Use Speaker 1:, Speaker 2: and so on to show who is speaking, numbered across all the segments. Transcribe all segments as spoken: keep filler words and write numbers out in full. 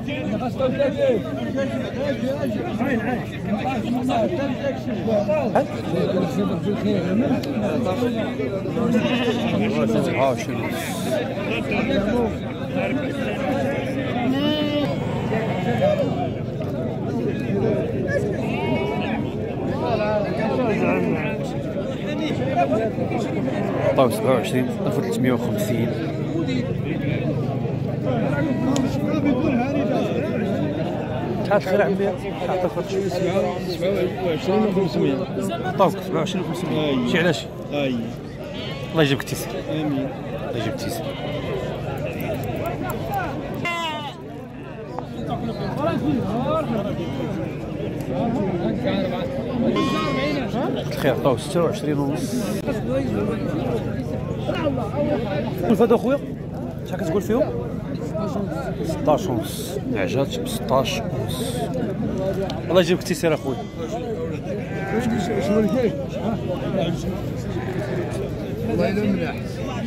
Speaker 1: عطاو سبعة وعشرين ألف وثلاثمية وخمسين. شحال الخير عمي؟ عطاك
Speaker 2: سبعة وعشرين وخمسمية.
Speaker 1: عطاوك سبعة وعشرين وخمسمية. شي علاش؟
Speaker 2: اي
Speaker 1: الله يجيبك التيسير.
Speaker 2: امين.
Speaker 1: الله يجيبك التيسير. الخير عطاوه ستة وعشرين ونص. شوف هذا خويا شحال كتقول فيهم؟ ستطاش ونص. عجات ب ستطاش ونص. الله يجيبك التيسير اخويا.
Speaker 2: الله يلا ملاح.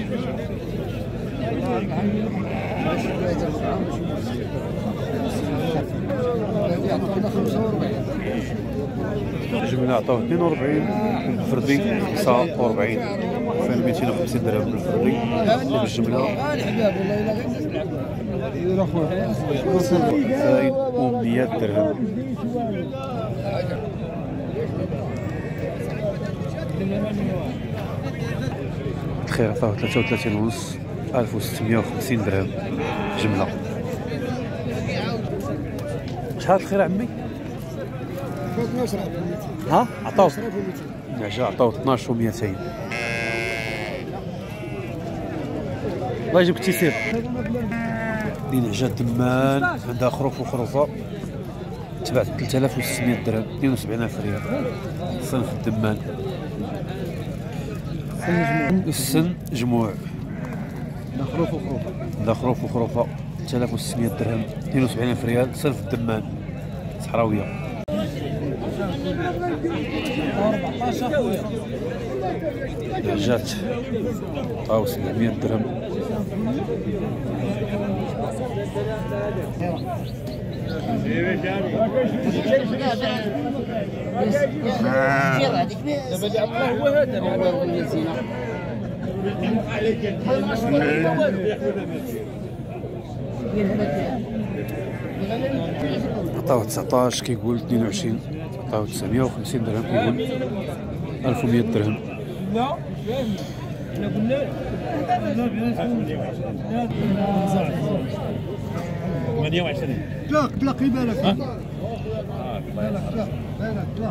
Speaker 1: الجملة عطاوه اثنين وأربعين بالفردي، خمسة وأربعين ألفين ومئتين وخمسين درهم بالفردي بالجملة. ألفين ومئة درهم. الخير عطاوه ثلاثة وثلاثين ونص ألف وستمية وخمسين درهم جملة. شحال الخير عمي؟ ها عطاو عجا عطاو اثناش ومئتين. الله يجيبك التيسير. دين عجا دمان عندها خروف وخروفه تباع ثلاثة آلاف وستمية درهم، اثنين وسبعين ألف ريال. صنف الدمان السن جموع
Speaker 2: خروف وخروفه.
Speaker 1: عندها خروف وخروفه ثلاثة آلاف وستمية درهم، اثنين وسبعين ألف ريال. صنف الدمان صحراويه. دجاج عطاو سبعمية درهم. عطاو تسعطاش كيقول اثنين وعشرين. عطاو تسعمية وخمسين درهم كيقول ألف ومئة درهم.
Speaker 3: ثمانية وعشرين.
Speaker 2: اطلاق اطلاق بالك. بالك اطلاق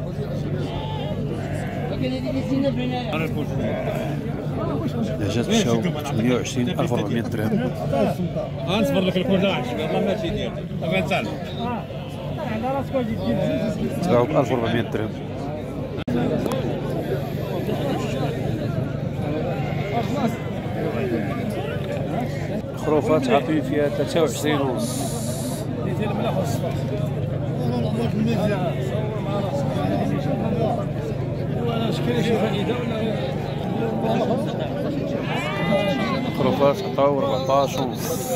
Speaker 1: دجاج الشاو ثمانية وعشرين ألف وأربعمية درهم.
Speaker 3: غنصبر لك الكولاج والله ماشي ديال ما نسال.
Speaker 1: تباعو ب ألف وأربعمية درهم. خروفات عاطين فيها ثلاثة وعشرين ونص. خروفات عطاو أربعطاش ونص.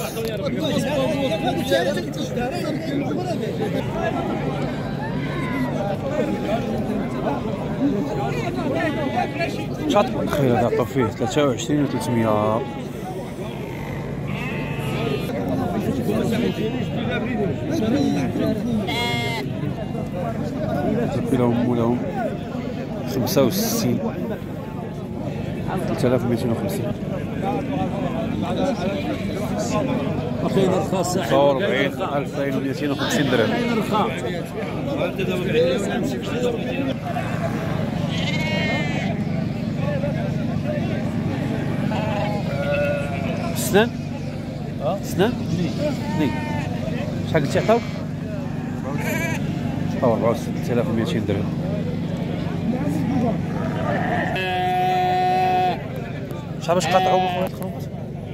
Speaker 1: شحال الخير هذا عطاو فيه ثلاثة وعشرين وثلاثمية. لهم مولاهم خمسة وستين ثلاثة آلاف ومئتين وخمسين. خمسة وأربعين ألفين ومئتين وخمسين درهم. سنان سنان اثنين. شحال قلتي عطاو؟ عطاو أربعة وستين ثلاثة آلاف ومئتين درهم. شحال باش قاطعوا بخوات الخروف؟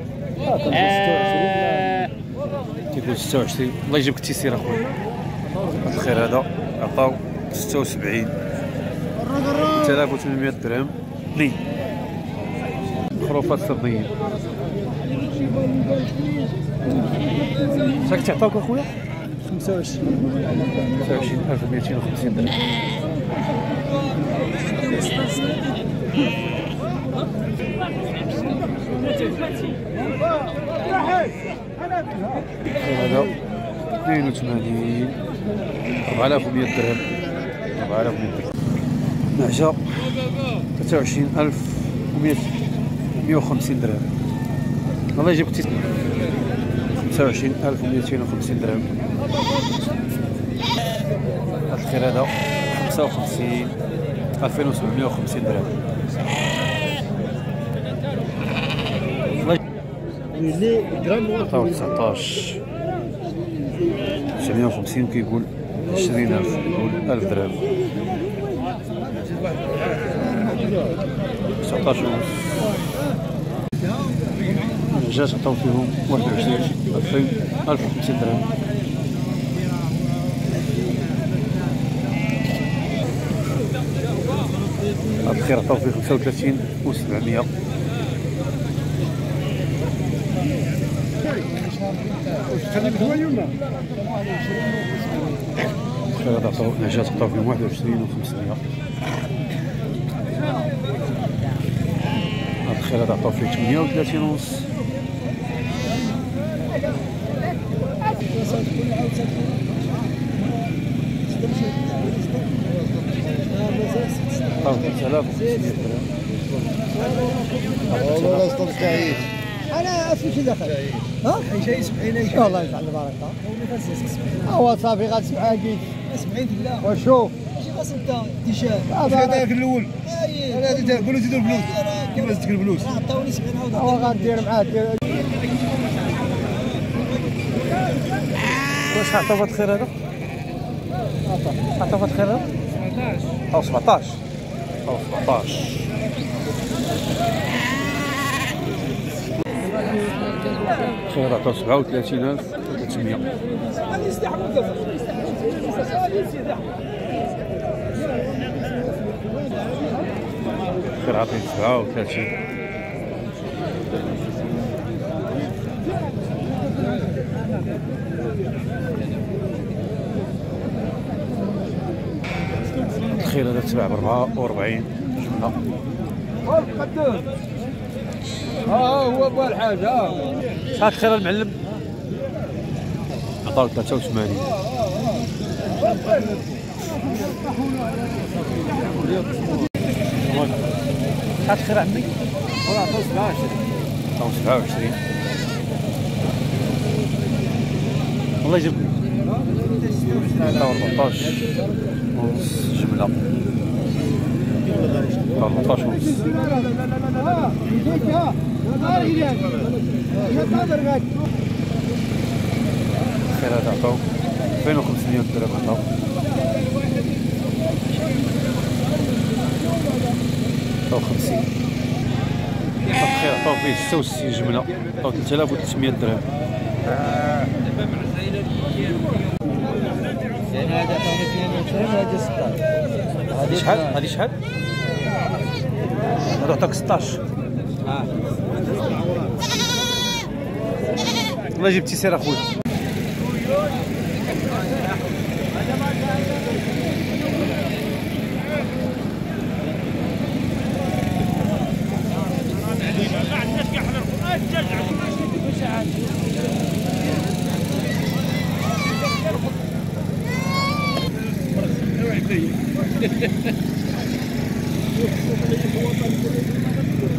Speaker 1: كيقول ستة وعشرين. الله يجيبك التيسير اخويا. هذا الخير هذا عطاو ستة وسبعين ثلاثة آلاف وثمانمية درهم. اثنين خروفات سرديين. شحال كنتي عطاوك اخويا؟
Speaker 2: خمسة وعشرين
Speaker 1: خمسة وعشرين ألف ومئتين وخمسين درهم. هذا اثنين وثمانين أربعة آلاف ومئة درهم. أربعة آلاف ومئة درهم. نعجة ثلاثة وعشرين ألف ومئة وخمسين درهم. والله جبت خمسة وعشرين ألف ومئتين وخمسين درهم. هذا الخير هذا خمسة وخمسين ألفين وسبعمئة وخمسين درهم.
Speaker 2: اللي جرام
Speaker 1: عطاو تسعطاش تسعمئة وخمسين كيقول عشرين ألف كيقول ألف درهم. تسعطاش ونص. الرجاج عطاو فيهم واحد وعشرين ألفين ألف وخمسين درهم. هذا الخير عطاو فيه خمسة وثلاثين وسبعمئة. الخير هذا عطاو نعجات عطاو فيهم واحد وعشرين وخمسمئة. هذا الخير هذا عطاو فيه ثمانية وثلاثين ونص. ثلاثة آلاف وخمسمئة درهم.
Speaker 2: والله اسطى سعيد.
Speaker 4: انا اسمي شي دخل ها
Speaker 2: شي سبعين
Speaker 4: ان شاء الله يجعل البركه. هو صافي غتسمع اكيد
Speaker 2: سبعين بالله.
Speaker 4: وشوف
Speaker 2: ماشي خاص انت تيشيرت.
Speaker 4: هذا
Speaker 2: هذاك الاول. انا غادي قولوا زيدوا الفلوس. كيفاش تدير الفلوس؟ راه عطاوني سبعين عاود.
Speaker 4: هو غندير معاه دير.
Speaker 1: واش عطاو هذا الخير هذا؟ عطاو هذا الخير هذا؟ أو سبعطاش أو سبعطاش. خير عطاو سبعة وثلاثين ألف وثلاثمئة. خير عطيت سبعة وثلاثين. الخير هذا تباع بأربعة وأربعين جملة.
Speaker 2: ها هو بو الحاج. ها
Speaker 1: شحال الخير المعلم؟ عطاو ثلاثة وثمانين. شحال الخير عمي؟
Speaker 2: والله عطاو سبعة وعشرين.
Speaker 1: عطاو سبعة وعشرين. الله يجيب عطاو أربعطاش ونص جملة. أربعطاش ونص. الخير هذا عطاو ألفين وخمسمئة درهم. عطاو عطاو خمسين. الخير عطاو فيه ستة وستين جملة. عطاو ثلاثة آلاف وثلاثمئة درهم.
Speaker 2: يعني هذا عطاوني اثنين وعشرين وهذا ستة عشر.
Speaker 1: شحال؟ هذه شحال؟ هذا عطاك ستطاش.
Speaker 2: اه
Speaker 1: والله جبتي سير اخويا.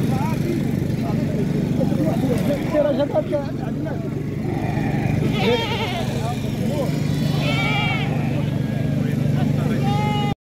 Speaker 4: كيرا جات